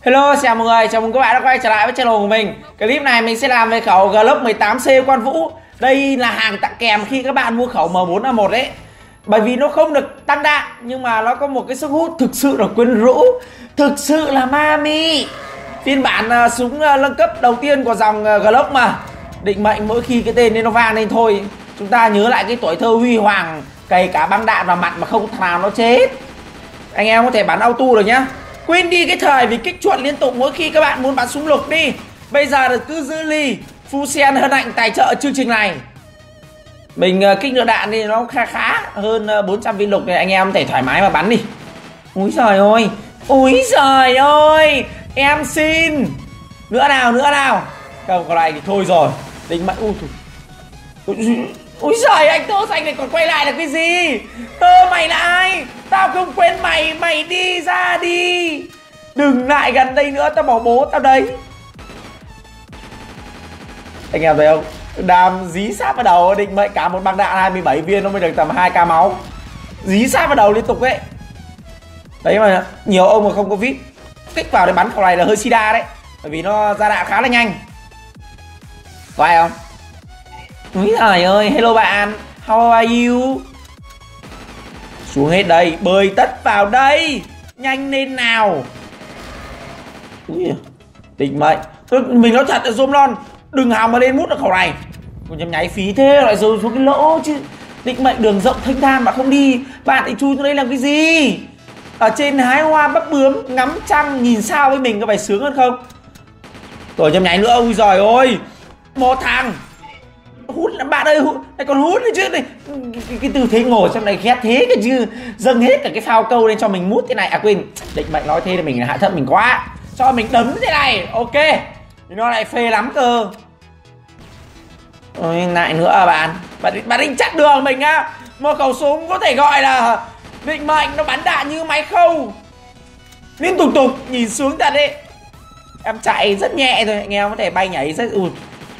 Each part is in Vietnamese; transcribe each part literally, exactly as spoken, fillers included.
Hello, chào mọi người, chào mừng các bạn đã quay trở lại với channel của mình. Clip này mình sẽ làm về khẩu Glock mười tám C Quan Vũ. Đây là hàng tặng kèm khi các bạn mua khẩu M bốn A một đấy. Bởi vì nó không được tăng đạn, nhưng mà nó có một cái sức hút thực sự là quyến rũ, thực sự là mami. Phiên bản uh, súng uh, nâng cấp đầu tiên của dòng uh, Glock mà. Định mệnh mỗi khi cái tên nên nó vang lên thôi. Chúng ta nhớ lại cái tuổi thơ huy hoàng, cày cả băng đạn vào mặt mà không thằng nào nó chết. Anh em có thể bắn auto được nhá. Quên đi cái thời vì kích chuột liên tục mỗi khi các bạn muốn bắn súng lục đi. Bây giờ là cứ giữ ly. Fusen hân hạnh tài trợ chương trình này. Mình uh, kích lựa đạn thì nó khá khá hơn uh, bốn trăm viên lục này, anh em có thể thoải mái mà bắn đi. Úi giời ơi, úi giời ơi, em xin. Nữa nào, nữa nào. Không, còn này thì thôi rồi. Định mệnh, ui, ui, ui giời, anh Tố Xanh này còn quay lại là cái gì? Tơ mày là ai? Tao không quên mày, mày đi ra đi. Đừng lại gần đây nữa, tao bỏ bố tao đấy. Anh em thấy không? Đàm dí sát vào đầu, định mệnh cả một băng đạn hai mươi bảy viên nó mới được tầm hai k máu. Dí sát vào đầu liên tục ấy. Đấy mà nhiều ông mà không có vít kích vào để bắn khẩu này là hơi sida đấy. Bởi vì nó ra đạn khá là nhanh. Có ai không? Úi giời ơi, hello bạn, how are you? Xuống hết đây, bơi tất vào đây. Nhanh lên nào. Ui, định mệnh. Mình nói thật là zoom lon, đừng hòng mà lên mút được khẩu này. Còn nhầm nháy phí thế lại rồi xuống cái lỗ chứ. Định mệnh đường rộng thanh thang mà không đi. Bạn thì chui xuống đây làm cái gì? Ở trên hái hoa bắp bướm, ngắm trăng, nhìn sao với mình có phải sướng hơn không? Rồi nhầm nháy nữa, ui giời ơi. Một thằng hút bạn ơi, hút này còn hút nữa chứ này. Cái, cái tư thế ngồi trong này ghét thế cái chứ, dâng hết cả cái phao câu lên cho mình mút thế này. À quên, định mệnh nói thế là mình hạ thấp mình quá, cho mình đấm thế này. Ok, nó lại phê lắm cơ. Ôi lại nữa à bạn. Bạn, bạn định chặn đường mình á. Một khẩu súng có thể gọi là định mệnh, nó bắn đạn như máy khâu liên tục tục, nhìn xuống thật đấy. Em chạy rất nhẹ thôi, anh em có thể bay nhảy rất ui.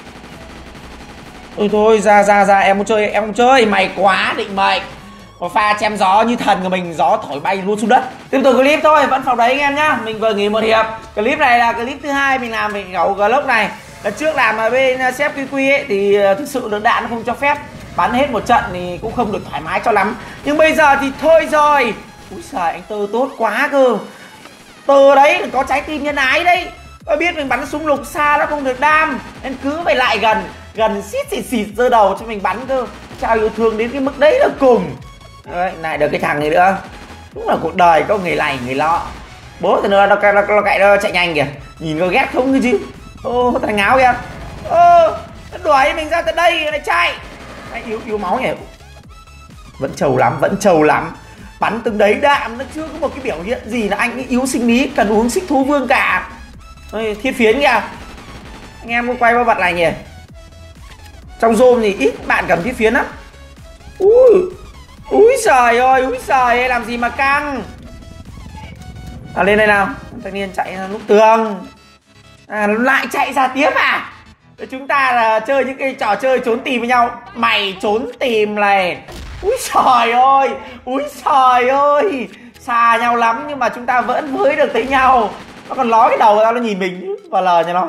Ôi thôi ra ra ra, em muốn chơi em không chơi, mày quá định mệnh. Một pha chém gió như thần của mình, gió thổi bay luôn xuống đất. Tiếp tục clip thôi, vẫn phòng đấy anh em nhá. Mình vừa nghỉ một hiệp. Clip này là clip thứ hai mình làm về khẩu Glock này. Lần trước làm ở bên sếp quy quy ấy thì thực sự lượng đạn nó không cho phép bắn hết một trận thì cũng không được thoải mái cho lắm. Nhưng bây giờ thì thôi rồi. Úi giời, anh Tơ tốt quá cơ. Tơ đấy có trái tim nhân ái đấy. Tôi biết mình bắn súng lục xa nó không được đam, nên cứ phải lại gần, gần xít xịt xịt giơ đầu cho mình bắn cơ. Trao yêu thương đến cái mức đấy là cùng. Đấy, lại được cái thằng này nữa. Đúng là cuộc đời có người này người lọ. Bố thì nữa nó, nó, nó, nó cậy nó chạy nhanh kìa. Nhìn có ghét không cái chứ. Ô thằng ngáo kìa. Ô nó đuổi mình ra từ đây lại chạy. Đấy, yếu yếu máu nhỉ. Vẫn trầu lắm, vẫn trầu lắm. Bắn từng đấy đạn nó chưa có một cái biểu hiện gì là anh ấy yếu sinh lý, cần uống xích thú vương cả. Ôi, thiết phiến kìa. Anh em có quay qua vật này nhỉ. Trong zoom thì ít bạn cầm thiết phiến lắm. Ui, úi giời ơi, úi giời ơi, làm gì mà căng. À lên đây nào. Thanh niên chạy ra lúc tường. À lại chạy ra tiếp à. Chúng ta là chơi những cái trò chơi trốn tìm với nhau. Mày trốn tìm này. Úi giời ơi, úi giời ơi. Xa nhau lắm nhưng mà chúng ta vẫn với được tới nhau. Nó còn ló cái đầu ra nó nhìn mình và lờ cho nó.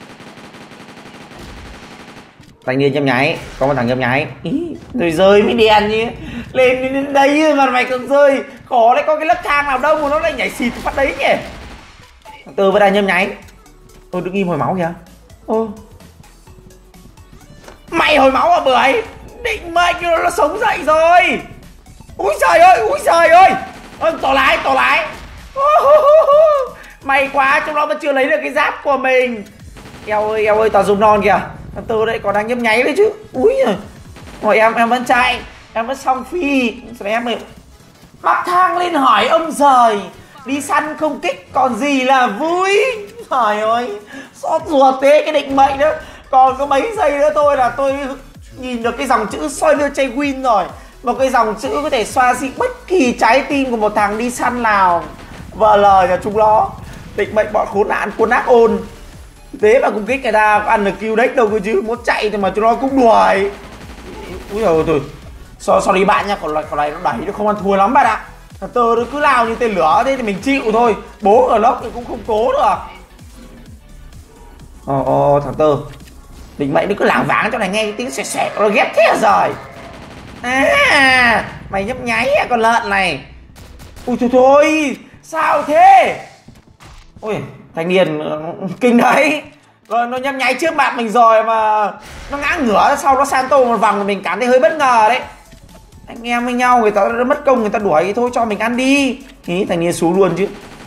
Thanh niên nhâm nháy, có một thằng nhâm nháy. Ý, rồi rơi mới đèn như lên đến đây mà mày còn rơi. Khổ đấy, có cái lớp thang nào đâu mà nó lại nhảy xịt phát đấy nhỉ. Từ với đàn nhâm nháy. Tôi đứng im hồi máu kìa. Ô, mày hồi máu à bưởi. Định mệnh nó, nó sống dậy rồi. Úi giời ơi, úi giời ơi. Ôi, tỏ lái, tỏ lái. May quá, trong đó vẫn chưa lấy được cái giáp của mình. Eo ơi, eo ơi, toàn dùng non kìa. Thằng Tơ đấy còn đang nhấp nháy đấy chứ. Úi giời. Rồi em em vẫn chạy. Em vẫn xong phi. Rồi em ơi. Bắc thang lên hỏi ông giời. Đi săn không kích còn gì là vui. Trời ơi, xót ruột thế cái định mệnh đó. Còn có mấy giây nữa thôi là tôi nhìn được cái dòng chữ soi đưa chay win rồi. Một cái dòng chữ có thể xoa dịu bất kỳ trái tim của một thằng đi săn nào. Vợ lời nhà chúng nó. Định mệnh bọn khốn nạn quân ác ôn. Thế mà cũng kích người ta có ăn được kill đấy đâu cơ chứ. Muốn chạy thì mà chúng nó cũng đuổi. Úi giời ơi thôi. So, sorry bạn nha, còn này, còn này nó đẩy nó không ăn thua lắm bạn ạ. Thằng Tơ nó cứ lao như tên lửa thế thì mình chịu thôi. Bố ở lốc thì cũng không cố được. Ồ ồ thằng Tơ, định mệnh nó cứ lảng vảng chỗ này nghe cái tiếng xẹt xẹt nó ghét thế rồi. À mày nhấp nháy à, con lợn này. Ui thôi thôi, sao thế? Ôi thanh niên kinh đấy. Rồi nó nhấp nháy trước mặt mình rồi mà nó ngã ngửa sau nó san tô một vòng, mình cảm thấy hơi bất ngờ đấy. Anh em với nhau người ta đã mất công người ta đuổi thì thôi cho mình ăn đi. Ý thanh niên xuống luôn chứ.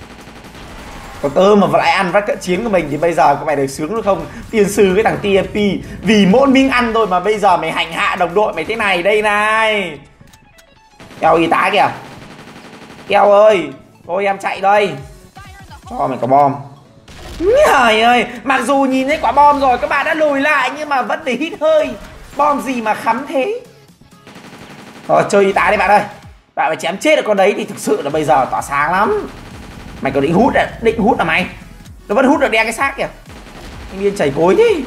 Còn tơ mà lại ăn vắt cận chiến của mình thì bây giờ có mày được sướng được không? Tiên sư cái thằng tê em pê vì mỗi miếng ăn thôi mà bây giờ mày hành hạ đồng đội mày thế này đây này. Eo y tá kìa. Eo ơi, thôi em chạy đây. Cho mày có bom. Trời ơi, mặc dù nhìn thấy quả bom rồi các bạn đã lùi lại nhưng mà vẫn để hít hơi. Bom gì mà khắm thế. Rồi chơi y tá đi bạn ơi. Bạn phải chém chết được con đấy thì thực sự là bây giờ tỏa sáng lắm. Mày có định hút à? Định hút à mày? Nó vẫn hút được đen cái xác kìa. Anh điên chảy cối thế.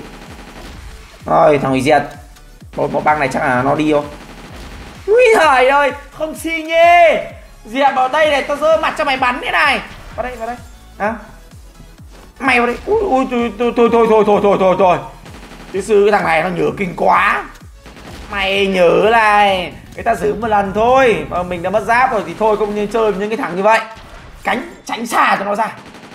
Rồi thằng hủy diệt. Một, một băng này chắc là nó đi không? Ui trời ơi, không xi nhê. Diệp vào đây này, tao giơ mặt cho mày bắn thế này. Vào đây, vào đây. À? Mày vào đây. Ui ui thôi thôi thôi thôi thôi thôi thôi thôi thôi. Chứ sư cái thằng này nó nhớ kinh quá. Mày nhớ này, người ta giữ một lần thôi mà mình đã mất giáp rồi thì thôi không nên chơi với những cái thằng như vậy. Cánh tránh xa cho nó ra.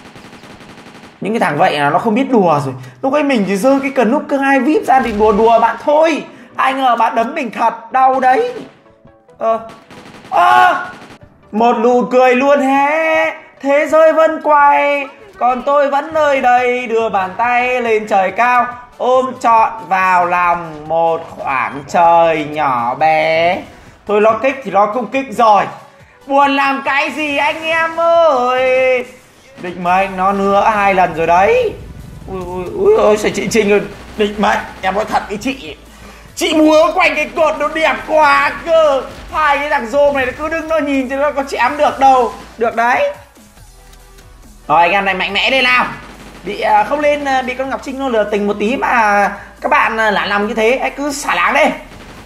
Những cái thằng vậy là nó không biết đùa rồi. Lúc ấy mình chỉ giơ cái cần nút cơ hai vip ra thì đùa đùa bạn thôi. Ai ngờ bạn đấm mình thật đau đấy. Ờ à, một nụ cười luôn hé. Thế giới vẫn quay, còn tôi vẫn nơi đây đưa bàn tay lên trời cao, ôm trọn vào lòng một khoảng trời nhỏ bé. Thôi nó kích thì nó cũng kích rồi. Buồn làm cái gì anh em ơi. Định mệnh nó nữa hai lần rồi đấy. Ui ui ui ôi sao chị Trinh ơi. Định mệnh em nói thật với chị, chị múa quanh cái cột nó đẹp quá cơ. Hai cái thằng rôm này nó cứ đứng nó nhìn chứ nó có chém được đâu. Được đấy. Rồi anh em này mạnh mẽ lên nào. Bị không lên bị con Ngọc Trinh nó lừa tình một tí mà các bạn lả lòng như thế. Hãy cứ xả láng đi.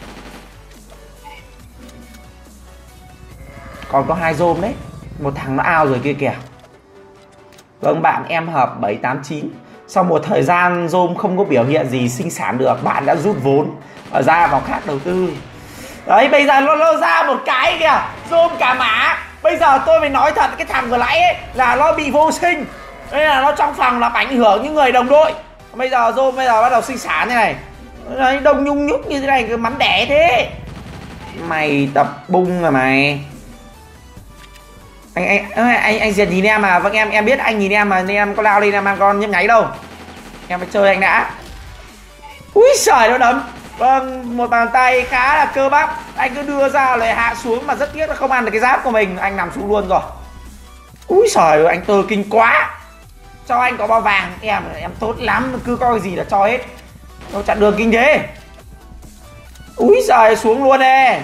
Còn có hai rôm đấy. Một thằng nó ao rồi kia kìa. Vâng bạn em hợp bảy tám chín. Sau một thời gian rôm không có biểu hiện gì sinh sản được, bạn đã rút vốn và ra vào khác đầu tư. Đấy bây giờ nó, nó ra một cái kìa. Rôm cả mã. Bây giờ tôi phải nói thật cái thằng vừa nãy ấy là nó bị vô sinh. Đây là nó trong phòng làm ảnh hưởng những người đồng đội. Bây giờ rôm bây giờ bắt đầu sinh sản thế này. Đấy, đông nhung nhúc như thế này cứ mắn đẻ thế. Mày tập bung rồi mày. Anh anh anh anh Diệt nhìn em mà. Vâng em em biết anh nhìn em mà nên em có lao lên em mang con nhấp nháy đâu. Em phải chơi anh đã. Úi trời nó đấm. Vâng một bàn tay khá là cơ bắp. Anh cứ đưa ra lại hạ xuống mà rất tiếc là không ăn được cái giáp của mình. Anh nằm xuống luôn rồi. Úi trời ơi anh Tơ kinh quá. Cho anh có bao vàng. Em em tốt lắm. Cứ coi gì là cho hết. Đâu chặn đường kinh thế. Úi trời xuống luôn nè.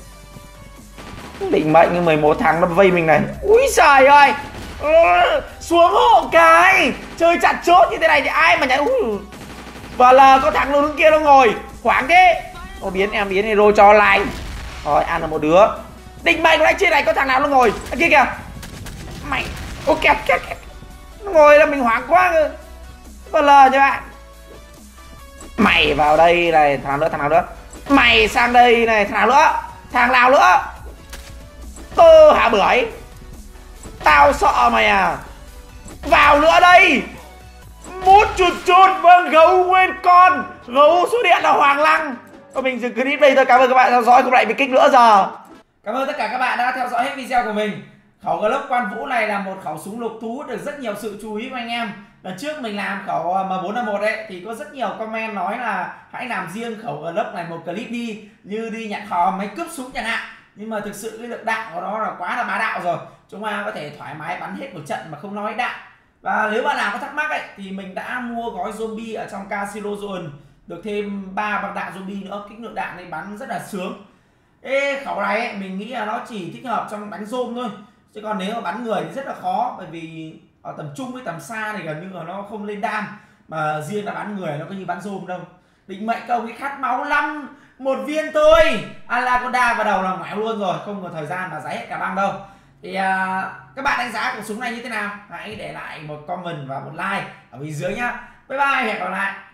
Định mệnh mười một thằng nó vây mình này. Úi trời ơi. Ừ, xuống hộ cái. Chơi chặt chốt như thế này thì ai mà nhảy. Và là có thằng nó đứng kia nó ngồi khoảng thế. Nó biến em biến hero cho lại. Rồi ăn là một đứa. Định mệnh lại trên này có thằng nào nó ngồi. À, kia kìa. Mày. Ô kẹp kẹp kẹp. Nó ngồi là mình hoảng quá cơ. Và là cho bạn. Mày vào đây này. Thằng nào nữa thằng nào nữa. Mày sang đây này thằng nào nữa. Thằng nào nữa. Tơ hả bưởi. Tao sợ mày à. Vào nữa đây. Một chút chút. Vâng gấu nguyên con. Gấu số điện là Hoàng Lăng. Và mình dừng clip đây thôi. Cảm ơn các bạn theo dõi. Không lại bị kích nữa giờ. Cảm ơn tất cả các bạn đã theo dõi hết video của mình. Khẩu Glock Quan Vũ này là một khẩu súng lục thu hút được rất nhiều sự chú ý của anh em. Lần trước mình làm khẩu M bốn năm một đấy thì có rất nhiều comment nói là hãy làm riêng khẩu Glock này một clip đi, như đi nhặt kho máy cướp súng chẳng hạn. Nhưng mà thực sự cái lượng đạn của nó là quá là bá đạo rồi. Chúng ta có thể thoải mái bắn hết một trận mà không nói đạn. Và nếu bạn nào có thắc mắc ấy thì mình đã mua gói zombie ở trong Casino Zone, được thêm ba băng đạn zombie nữa, kích lượng đạn này bắn rất là sướng. Ê, khẩu này ấy, mình nghĩ là nó chỉ thích hợp trong đánh zoom thôi. Chứ còn nếu mà bắn người thì rất là khó, bởi vì ở tầm trung với tầm xa thì gần như là nó không lên đam. Mà riêng là bắn người nó có như bắn zoom đâu. Định mệnh công cái khát máu lắm. Một viên thôi. Anaconda vào đầu là ngoẻo luôn rồi. Không có thời gian mà giấy hết cả băng đâu. Thì à, các bạn đánh giá khẩu súng này như thế nào, hãy để lại một comment và một like ở bên dưới nhá. Bye bye, hẹn gặp lại.